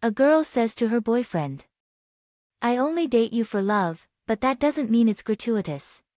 A girl says to her boyfriend, "I only date you for love, but that doesn't mean it's gratuitous."